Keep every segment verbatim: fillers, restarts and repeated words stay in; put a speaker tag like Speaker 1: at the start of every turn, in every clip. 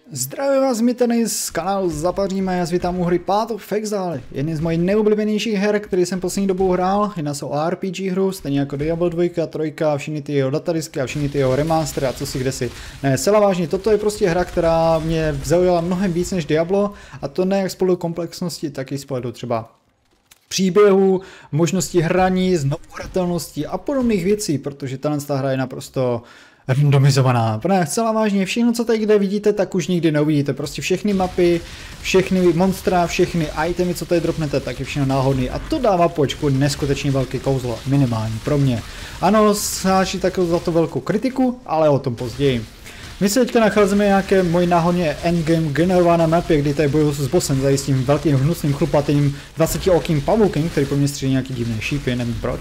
Speaker 1: Zdravím vás, my tady z kanálu Zapaříme, já vás vítám u hry Path of Exile, jedny z mojich nejoblíbenějších her, který jsem poslední dobou hrál. Jedná se o R P G hru, stejně jako Diablo dva, tři, všechny ty jeho datadisky a všechny ty jeho remastery a co si kdesi. Ne, zcela vážně, toto je prostě hra, která mě zaujala mnohem víc než Diablo, a to ne jak z pohledu komplexnosti, tak i z pohledu třeba příběhu, možnosti hraní, znovuhratelnosti a podobných věcí, protože ta hra je naprosto randomizovaná. Ne, zcela vážně, všechno, co tady kde vidíte, tak už nikdy neuvidíte. Prostě všechny mapy, všechny monstra, všechny itemy, co tady dropnete, tak je všechno náhodný. A to dává počku neskutečně velký kouzlo, minimálně pro mě. Ano, snáší takovou za to velkou kritiku, ale o tom později. My se teďka nacházíme nějaké mojí náhodně endgame generované mapě, kdy tady bojuju s bossem, tady s tím velkým hnusným chlupatým dvacetiokým pavoukem, který po mně střílí nějaký divné šípy, nevím proč.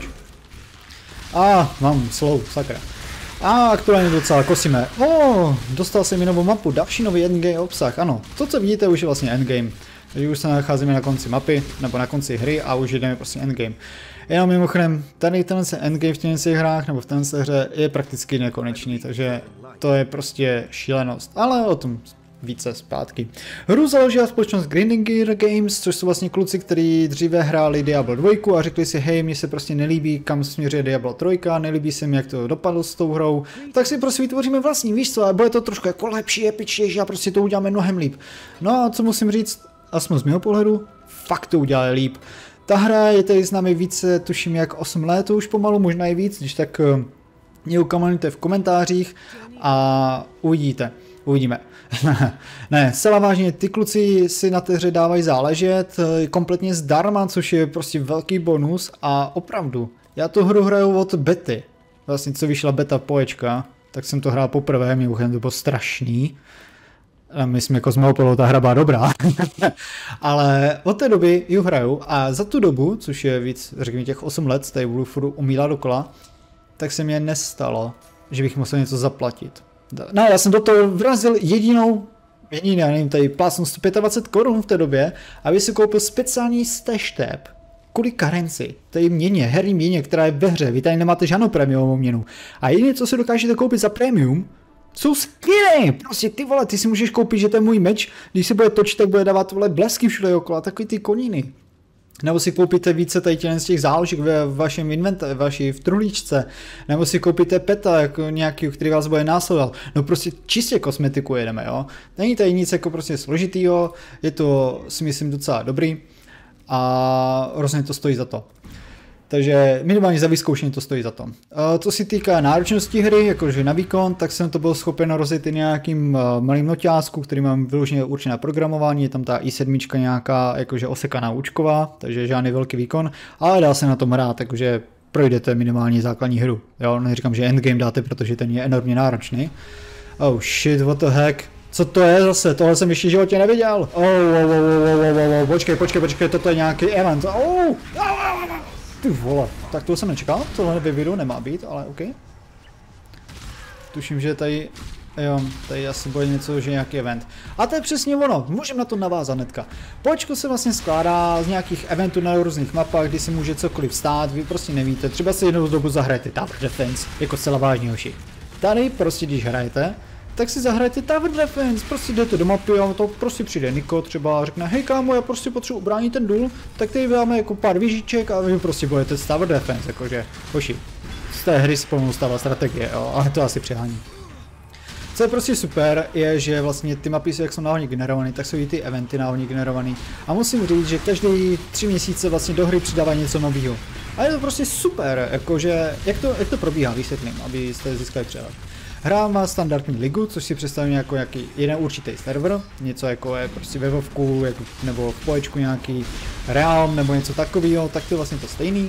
Speaker 1: A mám slow, sakra. A aktuálně docela kosíme. O, oh, dostal jsem mi novou mapu, další nový endgame obsah, ano. To, co vidíte, už je vlastně endgame. Takže už se nacházíme na konci mapy, nebo na konci hry a už jdeme prostě endgame. Jenom mimochodem, tady tenhle endgame v těchto hrách, nebo v této hře je prakticky nekonečný, takže to je prostě šílenost. Ale o tom více zpátky. Hru založila společnost Grinding Gear Games, což jsou vlastně kluci, kteří dříve hráli Diablo dva a řekli si, hej, mně se prostě nelíbí, kam směřuje Diablo tři, nelíbí se mi, jak to dopadlo s tou hrou, tak si prostě vytvoříme vlastní, víš co, a bude to trošku jako lepší, epičtější a prostě to uděláme mnohem líp. No a co musím říct, aspoň z mého pohledu, fakt to udělali líp. Ta hra je tady s námi více, tuším jak osm let, už pomalu, možná i víc, když tak mě ukomentujte v komentářích a uvidíte. Uvidíme. Ne, zcela vážně, ty kluci si na té hře dávají záležet kompletně zdarma, což je prostě velký bonus a opravdu, já tu hru hraju od bety. Vlastně co vyšla beta poječka, tak jsem to hrál poprvé, mimochodem to bylo strašný. A myslím, jako z mého pohledu ta hra byla dobrá. Ale od té doby ji hraju a za tu dobu, což je víc, řekněme těch osm let, tady budu furt umílat dokola, tak se mě nestalo, že bych musel něco zaplatit. Ne, já jsem do toho vrazil jedinou, jediný, já nevím, tady plásnu sto dvacet pět korun v té době, aby si koupil speciální stash tab kvůli karenci, tady měně, herní měně, která je ve hře, vy tady nemáte žádnou prémiovou měnu. A jediné, co si dokážete koupit za prémium, jsou skiny, prostě ty vole, ty si můžeš koupit, že to je můj meč, když se bude točit, tak bude dávat vole blesky všude okolo, takový ty koniny. Nebo si koupíte více tady z těch záložek ve vašem inventáři, vaší v truhlíčce, nebo si koupíte peta, jako nějaký, který vás bude následovat. No prostě čistě kosmetiku jedeme, jo. Není tady nic jako prostě složitýho, je to, si myslím, docela dobrý a rozhodně to stojí za to. Takže minimálně za vyzkoušení to stojí za to. Co se týká náročnosti hry, jakože na výkon, tak jsem to byl schopen rozjet i nějakým malým noťásku, který mám vyloženě určené na programování, je tam ta i sedm nějaká jakože osekaná účková, takže žádný velký výkon, ale dá se na tom hrát, takže projdete minimálně základní hru. Jo, neříkám, že endgame dáte, protože ten je enormně náročný. Oh shit, what the heck. Co to je zase? Tohle jsem ještě v životě neviděl. Oh, oh, oh, oh, oh, oh, oh. Počkej, počkej, počkej, toto je nějaký event. Oh. Ty vole, tak to jsem nečekal, tohle ve videu nemá být, ale OK. Tuším, že tady, jo, tady asi bude něco, že nějaký event. A to je přesně ono, můžeme na to navázat hnedka. Počko se vlastně skládá z nějakých eventů na různých mapách, kdy si může cokoliv stát, vy prostě nevíte, třeba si jednou dobu zahrajete Tower Defense, jako zcela vážný hoši. Tady prostě, když hrajete, tak si zahrajte Tower Defense, prostě jdete do mapy a to prostě přijde Niko třeba a řekne, hej kámo, já prostě potřebuji ubránit ten důl, tak tady dáme jako pár výžiček a vy prostě budete z Tower Defense, jakože, hoši, z té hry spolu stává strategie, jo, ale to asi přehání. Co je prostě super, je, že vlastně ty mapy, jak jsou náhodně generované, tak jsou i ty eventy náhodně generované. A musím říct, že každý tři měsíce vlastně do hry přidává něco nového. A je to prostě super, jakože, jak to, jak to probíhá, vysvětlím, abyste získali přehled. Hra má standardní ligu, což si představím jako nějaký jeden určitý server, něco jako je prostě ve Vovku, jako, nebo v poječku nějaký Realm nebo něco takového, tak to je vlastně to stejný.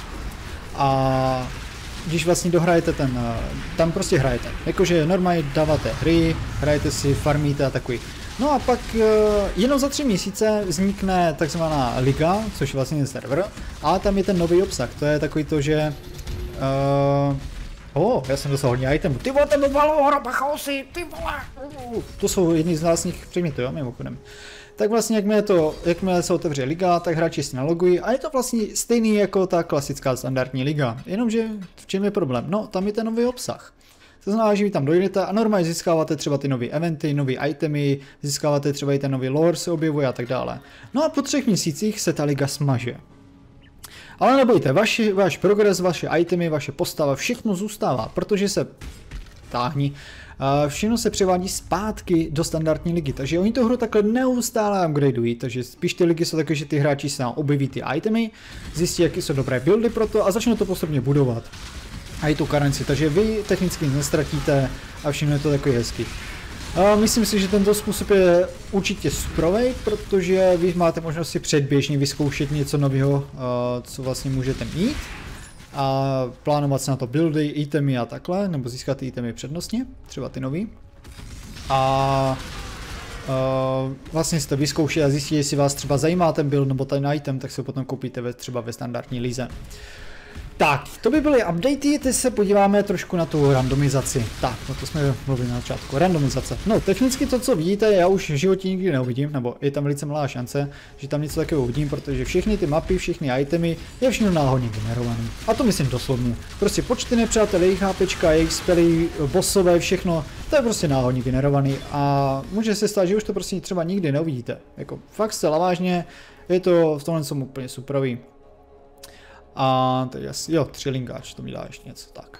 Speaker 1: A když vlastně dohrajete ten, tam prostě hrajete, jakože normálně dáváte hry, hrajete si, farmíte a takový. No a pak jenom za tři měsíce vznikne takzvaná liga, což je vlastně ten server, a tam je ten nový obsah, to je takový to, že uh, oh, já jsem dostal hodně itemů. Ty vole, ten valo, hroba chaosy, ty vole. Uh, to jsou jedni z vlastních předmětů, jo, mimochodem. Tak vlastně, jakmile, to, jakmile se otevře liga, tak hráči si nalogují a je to vlastně stejný jako ta klasická standardní liga. Jenomže v čem je problém? No, tam je ten nový obsah. To znamená, že vy tam dojdete a normálně získáváte třeba ty nové eventy, nové itemy, získáváte třeba i ten nový lore se objevuje a tak dále. No a po třech měsících se ta liga smaže. Ale nebojte, vaši, váš progres, vaše itemy, vaše postava, všechno zůstává, protože se táhní. Všechno se převádí zpátky do standardní ligy, takže oni tu hru takhle neustále upgradeují, takže spíš ty ligy jsou takové, že ty hráči se nám objeví ty itemy, zjistí, jaké jsou dobré buildy pro to a začnou to postupně budovat. A i tu karenci, takže vy technicky nestratíte a všechno je to takový hezký. A myslím si, že tento způsob je určitě suprovej, protože vy máte možnost si předběžně vyzkoušet něco nového, co vlastně můžete mít. A plánovat se na to buildy, itemy a takhle, nebo získat ty itemy přednostně, třeba ty nový. A uh, vlastně si to vyzkoušet a zjistit, jestli vás třeba zajímá ten build nebo ten item, tak si ho potom koupíte ve, třeba ve standardní lize. Tak, to by byly updaty, teď se podíváme trošku na tu randomizaci. Tak, no to jsme mluvili na začátku, randomizace. No, technicky to, co vidíte, já už v životě nikdy neuvidím, nebo je tam velice malá šance, že tam něco takového uvidím, protože všechny ty mapy, všechny itemy je všechno náhodně generované. A to myslím doslovně. Prostě počty nepřátel, jejich HPčka, jejich spely, bossové, všechno, to je prostě náhodně generovaný a může se stát, že už to prostě třeba nikdy neuvidíte. Jako fakt zcela vážně, je to v tomhle jsem úplně superový. A teď asi, jo, tři linkáč, to mi dá ještě něco, tak.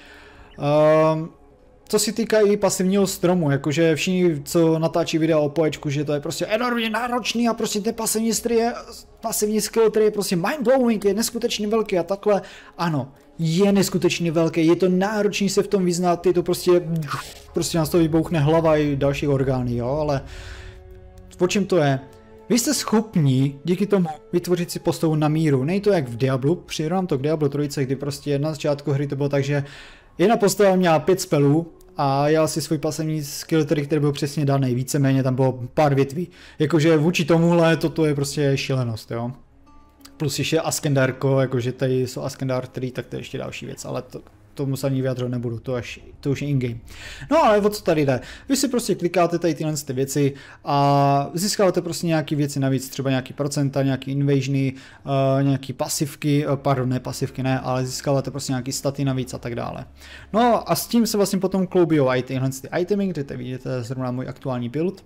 Speaker 1: Um, co se týká i pasivního stromu, jakože všichni, co natáčí videa o Poečku, že to je prostě enormně náročný a prostě ten pasivní skill je, pasivní skill, který je prostě mindblowing, je neskutečně velký a takhle, ano, je neskutečně velký, je to náročný se v tom vyznat, je to prostě, prostě nás to vybouchne hlava i další orgány, jo, ale o čem to je? Vy jste schopni díky tomu vytvořit si postavu na míru, nej to jak v Diablu, přirovnám to k Diablo tři, kdy prostě na začátku hry to bylo tak, že jedna postava měla pět spelů a jel si svůj pasivní skill, který, který byl přesně daný, víceméně tam bylo pár větví. Jakože vůči tomuhle toto je prostě šílenost, jo. Plus ještě Askendarko, jakože tady jsou Askendar tři, tak to je ještě další věc, ale to... tomu se ani vyjadřovat nebudu, to, až, to už je in-game. No ale o co tady jde? Vy si prostě klikáte tady tyhle ty věci a získáváte prostě nějaké věci navíc, třeba nějaký procenta, nějaký invasiony, uh, nějaký pasivky, uh, pardon, ne pasivky ne, ale získáváte prostě nějaký staty navíc a tak dále. No a s tím se vlastně potom kloubijou i tyhle ty itemy, kde tady vidíte zrovna můj aktuální build.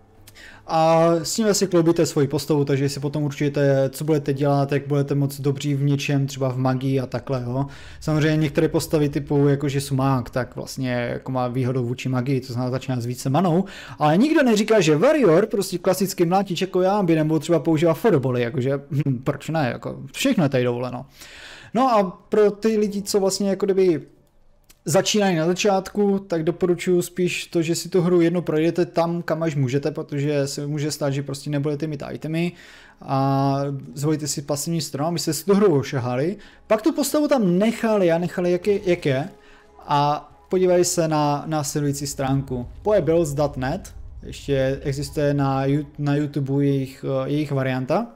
Speaker 1: A s tím si kloubíte svoji postavu, takže si potom určujete, co budete dělat, jak budete moc dobří v něčem, třeba v magii a takhle, jo. Samozřejmě některé postavy typu, jakože jsou mák, tak vlastně jako má výhodu vůči magii, to znamená začíná s více manou, ale nikdo neříká, že warrior, prostě klasický mlátič jako já, by nemohl třeba používat firebaly, jakože hm, proč ne, jako všechno je tady dovoleno. No a pro ty lidi, co vlastně jako kdyby začínají na začátku, tak doporučuji spíš to, že si tu hru jednou projdete tam, kam až můžete, protože se může stát, že prostě nebudete mít itemy a zvolíte si pasivní strom, abyste si tu hru ošahali, pak tu postavu tam nechali a nechali jak je, jak je a podívej se na následující stránku poebuilds tečka net, ještě existuje na, na YouTube jejich, jejich varianta.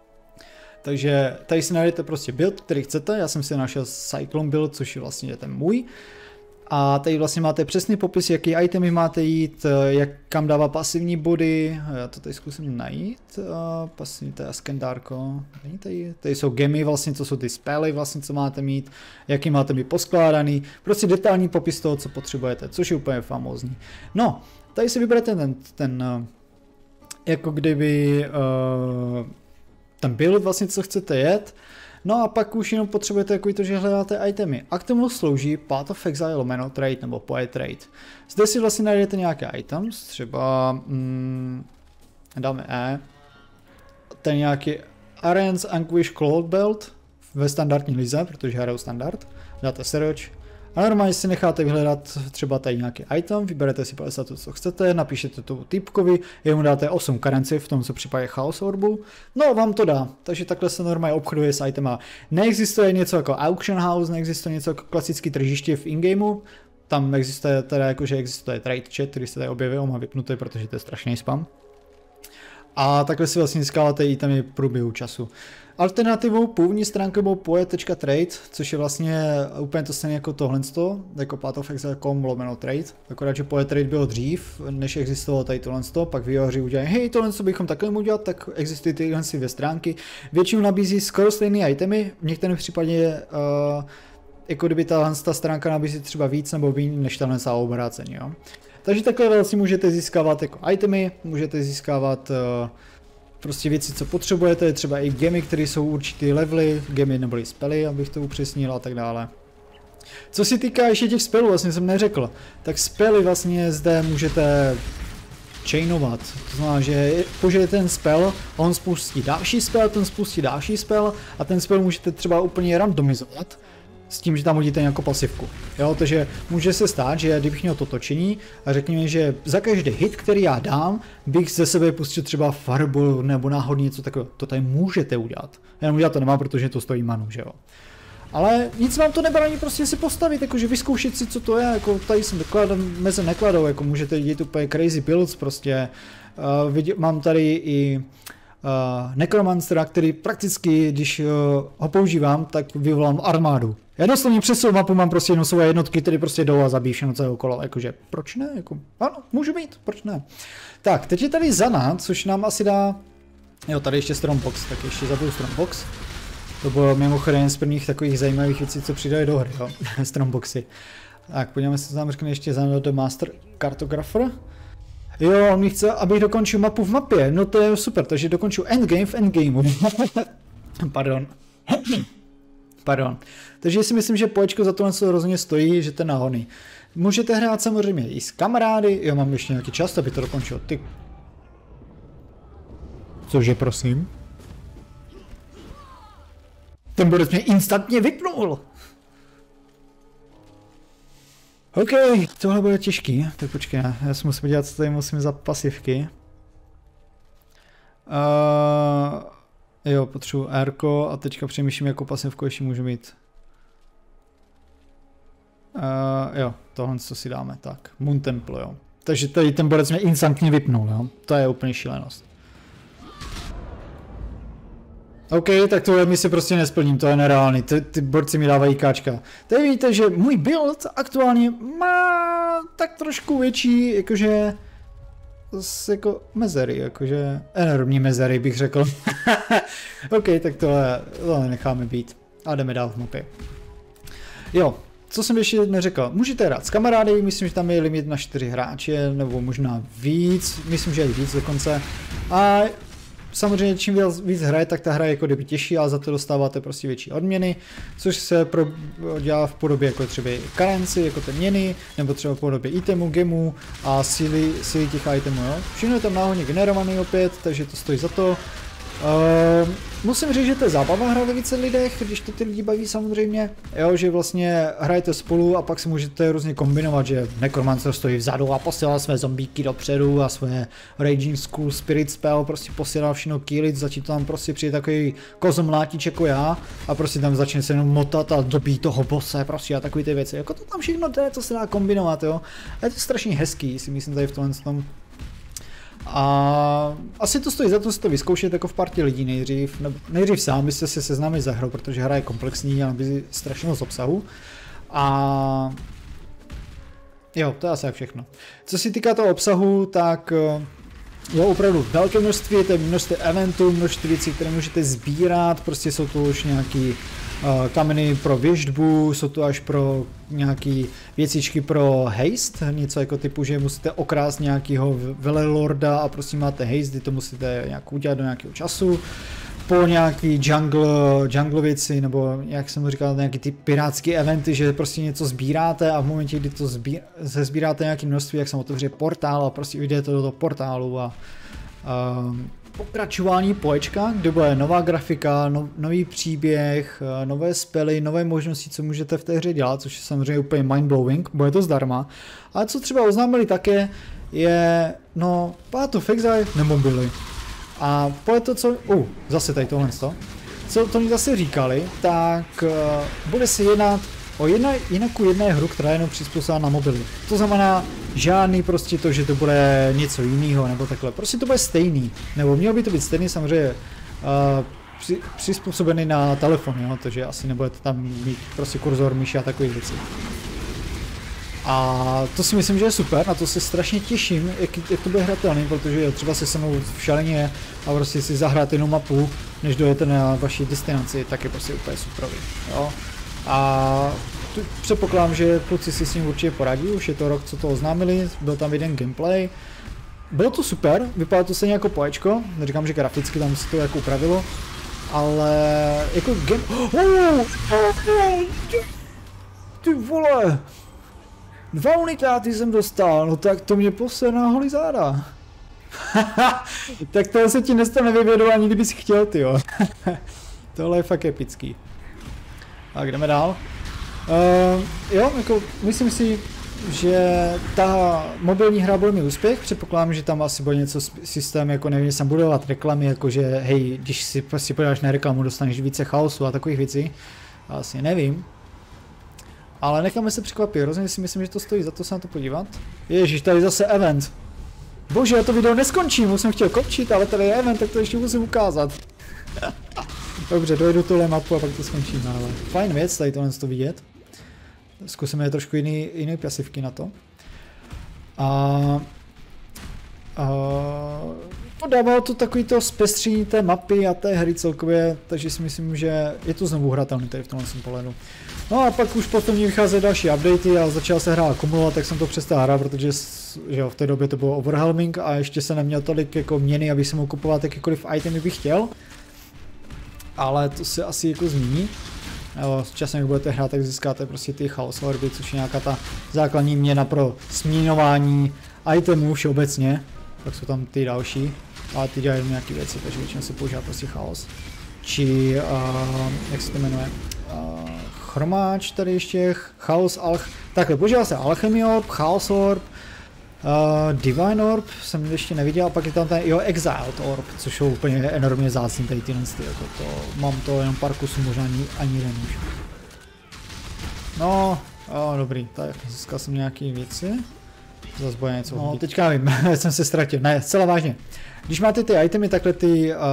Speaker 1: Takže tady si najdete prostě build, který chcete, já jsem si našel Cyclone build, což je vlastně ten můj. A tady vlastně máte přesný popis, jaký itemy máte jít, jak kam dává pasivní body, já to tady zkusím najít, pasivní, to je Askendarko, není tady, tady jsou gemy vlastně, co jsou ty spely vlastně, co máte mít, jaký máte mít poskládaný, prostě detailní popis toho, co potřebujete, což je úplně famózní. No, tady si vyberete ten, ten jako kdyby uh, ten build vlastně, co chcete jet. No a pak už jenom potřebujete takový to, že hledáte itemy. A k tomu slouží Path of Exile, Lomeno Trade nebo Poe Trade. Zde si vlastně najdete nějaké items, třeba mm, dáme E, ten nějaký Aren's Anguish Cloud Belt ve standardní lize, protože hrajou standard, dáte search. A normálně si necháte vyhledat třeba tady nějaký item, vyberete si padesát to, co chcete, napíšete to typkovi, jemu dáte osm karenci, v tom co případě Chaos Orbu, no vám to dá, takže takhle se normálně obchoduje s itema. Neexistuje něco jako Auction House, neexistuje něco jako klasický tržiště v in-gameu, tam existuje teda jakože existuje trade chat, který se tady objevil, mám vypnutý, protože to je strašný spam. A takhle si vlastně získáváte itemy v průběhu času. Alternativou původní stránky byl poe tečka trade, což je vlastně úplně to stejné jako tohle, jako Path of Exile tečka com lomeno trade. Akorát, že Poe Trade bylo dřív, než existovalo tady tohle, pak vývojáři udělají, hej, tohle bychom takhle mohli udělat, tak existují tyhle dvě stránky. Většinou nabízí skoro stejné itemy, v některém případě uh, jako kdyby ta, ta stránka nabízí třeba víc nebo víc než ta nesá obráceně, jo. Takže takhle vlastně můžete získávat jako itemy, můžete získávat uh, prostě věci, co potřebujete, třeba i gemy, které jsou určitý levely, gemy neboli spely, abych to upřesnil a tak dále. Co se týká ještě těch spelů, vlastně jsem neřekl, tak spely vlastně zde můžete chainovat, to znamená, že použijete ten spell, on spustí další spell, ten spustí další spell a ten spell můžete třeba úplně randomizovat s tím, že tam hodíte nějakou pasivku. Jo, takže může se stát, že kdybych měl to točení a řekněme, že za každý hit, který já dám, bych ze sebe pustil třeba fireball nebo náhodně něco takového. To tady můžete udělat. Jenom udělat to nemám, protože to stojí manu, že jo. Ale nic vám to nebrání prostě si postavit, jakože vyzkoušet si, co to je, jako tady jsem dokladal, meze nekladou, jako můžete dělat úplně crazy builds prostě. Uh, vidě, mám tady i uh, Necromancera, který prakticky, když uh, ho používám, tak vyvolám armádu. Já doslovně přes svou mapu mám prostě jenom svoje jednotky, které prostě jdou a zabíjí všechno celé okolo, jakože proč ne, jako, ano, můžu být, proč ne. Tak, teď je tady Zana, což nám asi dá, jo, tady ještě Strongbox, tak ještě zabiju Strongbox. To bylo mimochodem z prvních takových zajímavých věcí, co přidají do hry, jo, Strongboxy. Tak, podíváme se, co tam řekne ještě Zana The Master Cartographer. Jo, on mi chce, abych dokončil mapu v mapě, no to je super, takže dokončil endgame v endgameu. Pardon. Pardon. Takže si myslím, že poječko za tohle co rozhodně stojí, že to je náhodný. Můžete hrát samozřejmě i s kamarády, jo, mám ještě nějaký čas, aby to dokončil. Ty. Cože, prosím? Ten bodec mě instantně vypnul. OK, tohle bude těžký, tak počkej, já si musím dělat, co tady musím za pasivky. Uh, jo, potřebuji R-ko a teďka přemýšlím, jakou pasivku ještě můžu mít. Uh, jo, tohle co si dáme, tak, Moon Temple, jo. Takže tady ten bodec mě instantně vypnul, jo, to je úplně šílenost. OK, tak tohle mi si prostě nesplním, to je nereálný, ty, ty borci mi dávají káčka. Tady vidíte, že můj build aktuálně má tak trošku větší, jakože, jako mezery, jakože, enormní mezery bych řekl. OK, tak tohle, tohle necháme být a jdeme dál v mapě. Jo, co jsem ještě neřekl, můžete hrát s kamarády, myslím, že tam je limit na čtyři hráče, nebo možná víc, myslím, že je víc dokonce. A samozřejmě čím víc, víc hraje, tak ta hra je jako kdyby těžší, ale za to dostáváte prostě větší odměny, což se pro, dělá v podobě jako třeba currency, jako ty měny, nebo třeba v podobě itemů, gemů a síly, síly těch itemů, jo. Všechno je tam náhodně generovaný opět, takže to stojí za to. Uh, musím říct, že to je zábava hrát ve více lidech, když to ty lidi baví samozřejmě, jo, že vlastně hrajete spolu a pak si můžete různě kombinovat, že Necromancer stojí vzadu a posílá své zombíky dopředu a své Raging School Spirit Spell prostě posílá všechno kýlit, začne tam prostě přijde takový kozomlátič jako já a prostě tam začne se jenom motat a dobít toho bose prostě a takové ty věci, jako to tam všechno jde, to se dá kombinovat, jo, a je to strašně hezký, si myslím tady v tomhle tom. A asi to stojí za to si to vyzkoušet jako v partě lidí nejdřív, nejdřív sám byste se seznámili za hrou, protože hra je komplexní a nabízí strašně moc obsahu. A jo, to je asi jak všechno. Co se týká toho obsahu, tak jo, opravdu velké množství, to je množství eventů, množství věcí, které můžete sbírat, prostě jsou to už nějaký uh, kameny pro věždbu, jsou to až pro nějaký věcičky pro haste, něco jako typu, že musíte okrást nějakého velelorda a prostě máte haste, kdy to musíte nějak udělat do nějakého času. Po nějaký jungle, jungle věci, nebo jak jsem říkal, nějaký ty pirátský eventy, že prostě něco sbíráte a v momentě, kdy to sbí, se sbíráte nějaké množství, jak se otevře portál a prostě jdete do toho portálu a uh, pokračování poječka, kde bude nová grafika, no, nový příběh, uh, nové spely, nové možnosti, co můžete v té hře dělat, což je samozřejmě úplně mindblowing, bude to zdarma. Ale co třeba oznámili také, je, no, Path of Exile nemobily. A po to, co, uh, zase tady tohle, co to mi zase říkali, tak uh, bude se jednat o jedna, jinakou jedné hru, která je jenom přizpůsobena na mobily. To znamená žádný prostě to, že to bude něco jiného nebo takhle, prostě to bude stejný, nebo mělo by to být stejný samozřejmě uh, při, přizpůsobený na telefon, jo, takže asi nebudete tam mít prostě kurzor, myši a takové věci. A to si myslím, že je super, na to se strašně těším, jak, jak to bude hratelný, protože třeba se se mnou v šaleně a prostě si zahrát jenom mapu, než dojete na vaší destinaci, tak je prostě úplně superový, jo. A tu, předpokládám, že kluci si s ním určitě poradí, už je to rok, co to oznámili, byl tam jeden gameplay. Bylo to super, vypadalo to stejně jako poječko, neříkám, že graficky tam se to jako upravilo, ale jako game... Oh, ty vole! Dva unikáty jsem dostal, no tak to mě posere na holý záda. Tak to se ti nestane vyvědu, ani kdybys chtěl, tyjo. Tohle je fakt epický. Tak jdeme dál. Uh, jo, jako myslím si, že ta mobilní hra bude mít úspěch, předpokládám, že tam asi bude něco systém, jako nevím, že tam budou dělat reklamy, jakože hej, když si prostě podáš na reklamu, dostaneš více chaosu a takových věcí. Asi nevím. Ale necháme se překvapit, hrozně si myslím, že to stojí za to se na to podívat. Ježíš, tady zase event. Bože, já to video neskončím, už jsem chtěl kopčit, ale tady je event, tak to ještě musím ukázat. Dobře, dojdu tuhle mapu a pak to skončíme, ale fajn věc tady tohle to vidět. Zkusíme trošku jiný, jiný pasivky na to. A, a podávalo to takový to zpestření té mapy a té hry celkově, takže si myslím, že je to znovu hratelný tady v tomhle pohledu. No a pak už potom vycházely další updaty a začal se hrát akumulovat, tak jsem to přestal hrát, protože že jo, v té době to bylo overwhelming a ještě se neměl tolik jako měny, aby se mohl kupovat jakýkoliv itemy bych chtěl. Ale to se asi jako změní. S časem, jak budete hrát, tak získáte prostě ty chaos orby, což je nějaká ta základní měna pro směňování itemů všeobecně. Pak jsou tam ty další, ale ty dělají nějaké věci, takže většinou se používá prostě chaos. Či, uh, jak se to jmenuje, uh, chromáč tady ještě, chaos, alch, takhle používá se alchemy orb, chaos orb, uh, divine orb jsem ještě neviděl, a pak je tam ten, jo, exiled orb, což jsou úplně enormně zácný tady tyhle ty, jako to, mám to jenom pár kusů, možná ani, ani jeden už. No, jo, dobrý, tak získal jsem nějaký věci. Zase bude něco. No, teďka vím, jsem se ztratil, ne, zcela vážně. Když máte ty itemy, takhle ty, uh,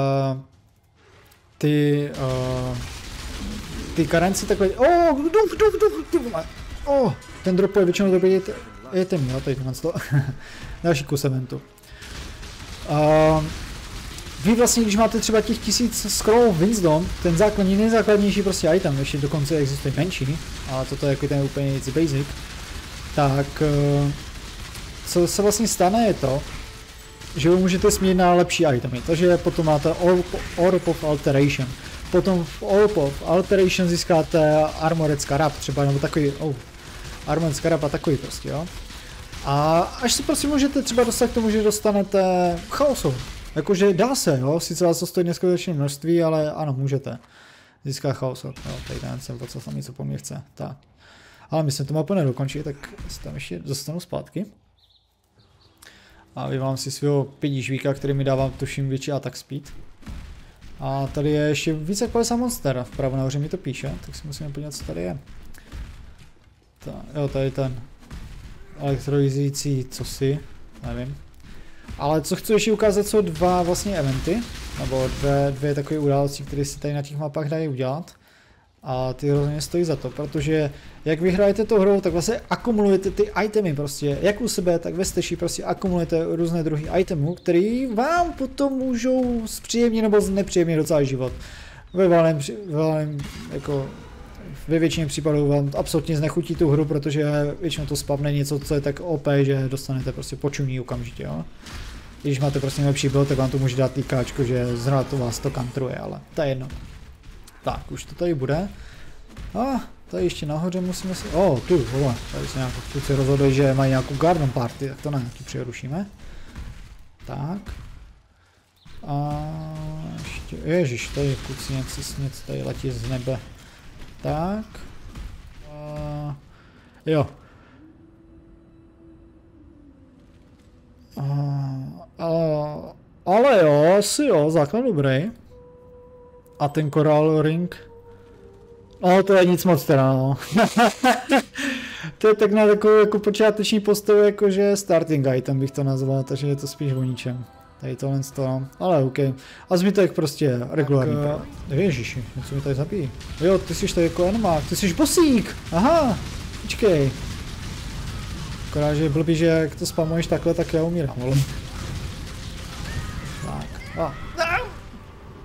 Speaker 1: ty, uh, ty karenci takhle, oh, duf, duf, duf, duf, oh, ten dropuje většinou dobrý item, jo, tady tohle to, další kus eventu. Uh, vy vlastně, když máte třeba těch tisíc scroll Wisdom, ten základní, nejzákladnější prostě item, ještě dokonce existuje menší, ale toto je jako ten úplně basic, tak uh, co se vlastně stane je to, že vy můžete směnit na lepší itemy, takže potom máte Orb of Alteration, potom v Orb of Alteration získáte Armored Scarab třeba, nebo takový, oh, Armored Scarab a takový prostě, jo. A až si prostě můžete třeba dostat k tomu, že dostanete chaosu, jakože dá se, jo, sice vás to stojí neskutečné množství, ale ano, můžete získat chaosu, jo, tady ten jsem to, co tam něco po mně chce, tak. Ale myslím, to mapu nedokončí, tak se tam ještě dostanu zpátky. A vyvolám si svého pěti žvíka, který mi dává, tuším, větší attack speed. A tady je ještě více jak padesát monster, vpravo nahoře mi to píše, tak si musíme podívat, co tady je. Ta, jo, tady ten elektrolizující cosi, nevím. Ale co chci ještě ukázat, jsou dva vlastně eventy, nebo dvě, dvě takové události, které si tady na těch mapách dají udělat. A ty hrozně stojí za to, protože jak vyhrajete tou hrou, tak vlastně akumulujete ty itemy prostě, jak u sebe, tak ve steši prostě akumulujete různé druhy itemů, které vám potom můžou zpříjemnit nebo znepříjemnit docela život. Ve valném, valném, jako ve většině případů vám absolutně znechutí tu hru, protože většinou to spavne něco, co je tak O P, že dostanete prostě počuní okamžitě, jo. Když máte prostě lepší build, tak vám to může dát týkáčko, že zrovna to vás to kantruje, ale to je jedno. Tak, už to tady bude. A tady ještě nahoře musíme si... O, oh, tu, vole, tady se nějakou kluci rozhodli, že mají nějakou garden party, tak to ne, tu přerušíme. Tak. A ještě, ježiš, tady kluci něco, něco tady letí z nebe. Tak. A, jo. A, a, ale jo, asi jo, základ dobrý. A ten Coral Ring? No to je nic moc teda, no. To je tak na takovou jako počáteční postavu, jakože starting item bych to nazval, takže je to spíš o ničem. Tady tohle to, ale OK. A zbytek prostě regulární. Tak, ježiši, něco mi tady zabíjí. Jo, ty jsi tady jako animák, ty jsi bosík! Aha, počkej. Akorát, že je blbý, že jak to spamuješ takhle, tak já umírám, vole. Tak, a.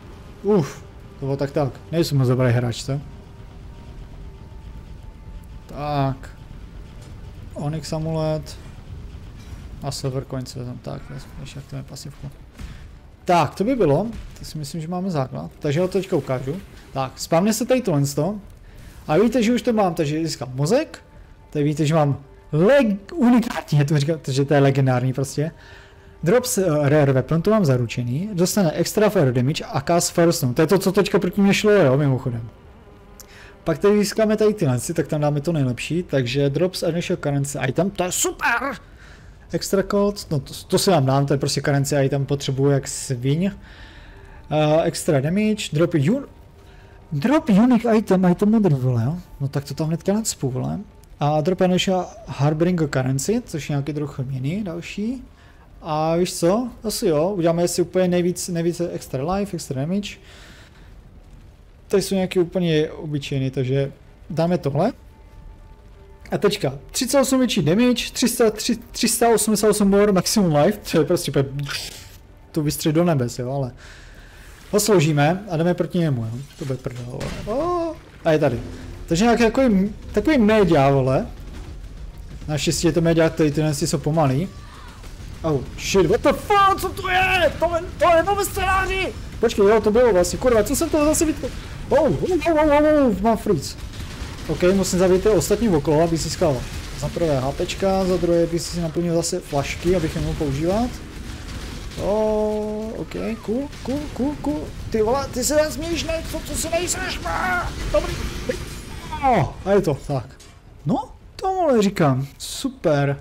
Speaker 1: Uf. To bylo tak tak, nejsem moc dobrý hráč, co? Tak. Onyx amulet. A silver coins vezem. Tak, ještě jak to je pasivku. Tak, to by bylo. To si myslím, že máme základ. Takže ho to teďka ukážu. Tak, spavne se tady tohle. A víte, že už to mám, takže získám mozek. Tady víte, že mám leg unikátní, to říkám, že to je legendární prostě. Drops uh, rare weapon, to mám zaručený. Dostane extra fire damage a cast firestone. To je to, co teďka proti mě šlo, jo, mimochodem. Pak tady získáme tady tyhle, tak tam dáme to nejlepší. Takže drops initial currency item, to je super! Extra cold, no to, to si vám dám, to je prostě currency item, potřebuju jak sviň. Uh, extra damage, drop un... Drop unique item, item modrý, vole, jo? No tak to tam hnedka nacpu, vole. A drop initial harboring currency, což je nějaký druh měny další. A víš co? Asi jo, uděláme si úplně nejvíc, nejvíc extra life, extra damage. Tady jsou nějaký úplně obyčejný, takže dáme tohle. A teďka tři celá osm větší damage, tři sta osmdesát osm more maximum life, to je prostě to vystřelit do nebes, jo, ale ho složíme a jdeme proti němu, jo, to bude prdel, oh, a je tady. Takže nějaký takový, takový média, vole. Naštěstí je to média, který tyhle jsou pomalý. Oh shit, what the fuck, co to je? To je, to je nové scénáři! Počkej, jo, to bylo vlastně, kurva, co jsem to zase vytkl? Oh, oh, oh, oh, oh, mám freeze. OK, musím zabít ty ostatní okolo, aby získal za prvé HPčka, za druhé bych si naplnil zase flašky, abych je mohl používat. Oh, OK, cool, cool, cool, cool. Ty vole, ty se nesmíš, ne, co, co si nejseš, dobrý. Oh, a je to, tak. No, tomuhle říkám, super.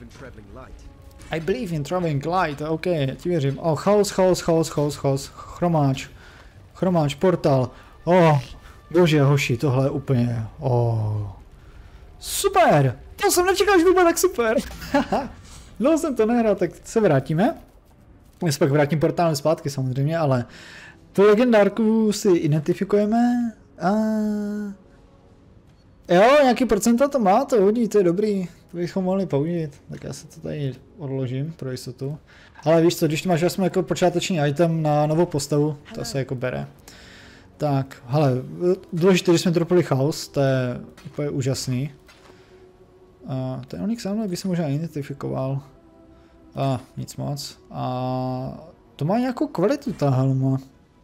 Speaker 1: I believe in traveling light, OK, já ti věřím. Oh, chaos, chaos, chaos, chaos, chaos, chromáč, chromáč, portál, oh, bože, hoši, tohle je úplně, oh, super, to jsem nečekal, že to bude tak super. Dlouho jsem to nehrál, tak se vrátíme. Já se pak vrátím portálem zpátky samozřejmě, ale tu legendárku si identifikujeme a... Jo, nějaký procenta to má, to hodí, to je dobrý, to bychom mohli použít, tak já se to tady odložím pro jistotu. Ale víš co, když máš vlastně jako počáteční item na novou postavu, to se jako bere. Tak, hele, důležité, že jsme dropili chaos, to je úplně úžasný. A ten Onyx Amulet by se možná identifikoval. A nic moc. A to má nějakou kvalitu ta helma.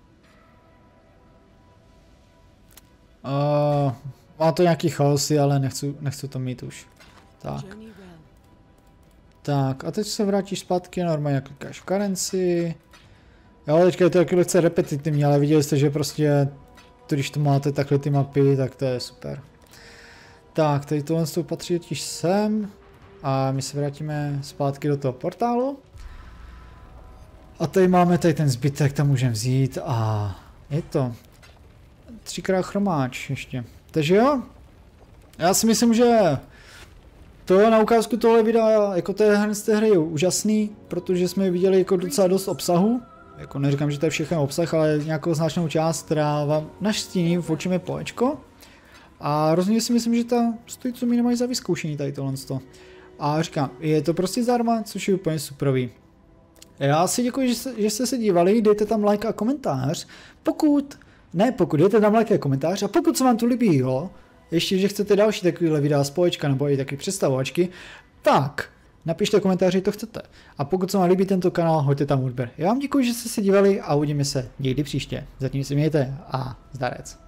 Speaker 1: A má to nějaký chaosy, ale nechci, nechci to mít už. Tak. Tak a teď se vrátíš zpátky, normálně klikáš v currency. Jo, teďka je to taky lehce repetitivní, ale viděli jste, že prostě, když to máte takhle ty mapy, tak to je super. Tak, tady tohle patří totiž sem. A my se vrátíme zpátky do toho portálu. A tady máme tady ten zbytek, tam můžeme vzít a je to. Třikrát chromáč ještě. Takže jo, já si myslím, že to je na ukázku tohle videa, jako té hry z té hry je úžasný, protože jsme viděli jako docela dost obsahu. Jako neříkám, že to je všechno obsah, ale nějakou značnou část, která vám naštíní v očimi poječko. A rozhodně si myslím, že ta stojí co mi nemají za vyzkoušení tady tohle. A říkám, je to prostě zdarma, což je úplně superový. Já si děkuji, že, se, že jste se dívali, dejte tam like a komentář. Pokud, ne pokud, dejte tam like a komentář a pokud se vám to líbilo, ještě, že chcete další takovýhle videa z poječka nebo i taky představovačky, tak napište komentáři, to chcete. A pokud se vám líbí tento kanál, hoďte tam odběr. Já vám děkuji, že jste se dívali a uvidíme se někdy příště. Zatím si mějte a zdarec.